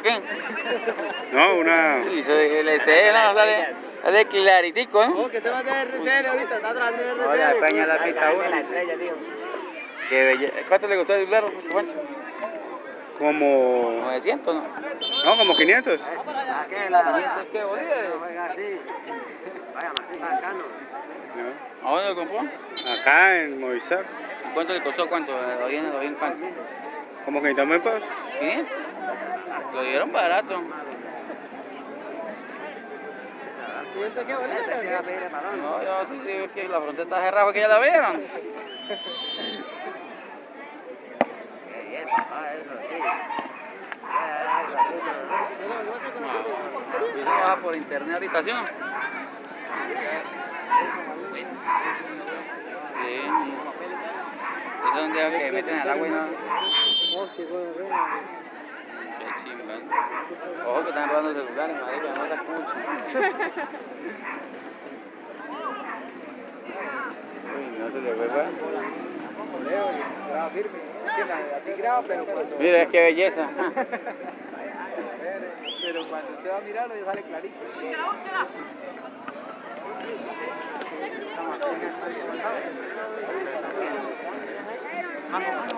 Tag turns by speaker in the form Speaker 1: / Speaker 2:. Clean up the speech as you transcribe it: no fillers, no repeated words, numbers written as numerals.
Speaker 1: qué?
Speaker 2: No, una...
Speaker 1: Y se le sale claritico, ¿no?
Speaker 3: Oh, que te va a hacer RCN ahorita, está atrás de RCN.
Speaker 1: Ahora España la pista 1. Qué belleza. ¿Cuánto le costó el celular, Juancho?
Speaker 2: Como...
Speaker 1: 900, ¿no?
Speaker 2: No, como 500.
Speaker 1: ¿500 qué, bolívares?
Speaker 3: Vaya, Martín Bacano.
Speaker 2: No.
Speaker 1: ¿A dónde lo compró?
Speaker 2: Acá en Movistar.
Speaker 1: ¿Y cuánto le costó? ¿Cuánto? ¿Lo bien cuánto?
Speaker 2: Como 500.000 pesos.
Speaker 1: ¿500? Lo dieron barato.
Speaker 3: ¿500 qué, bolívares?
Speaker 1: No, yo sí digo que la frontera está cerrada porque ya la vieron. Y no va por internet ahorita, ¿sí o no? Sí. Es donde que meten al agua y no... Qué chingón. Ojo que están robando celulares, marica, no se escucha. Uy, no se le fue, ¿verdad?
Speaker 3: Graba firme. Así graba, pero cuando...
Speaker 1: Mira, qué belleza.
Speaker 3: Pero cuando usted va a mirarlo, ya sale clarito. Vamos.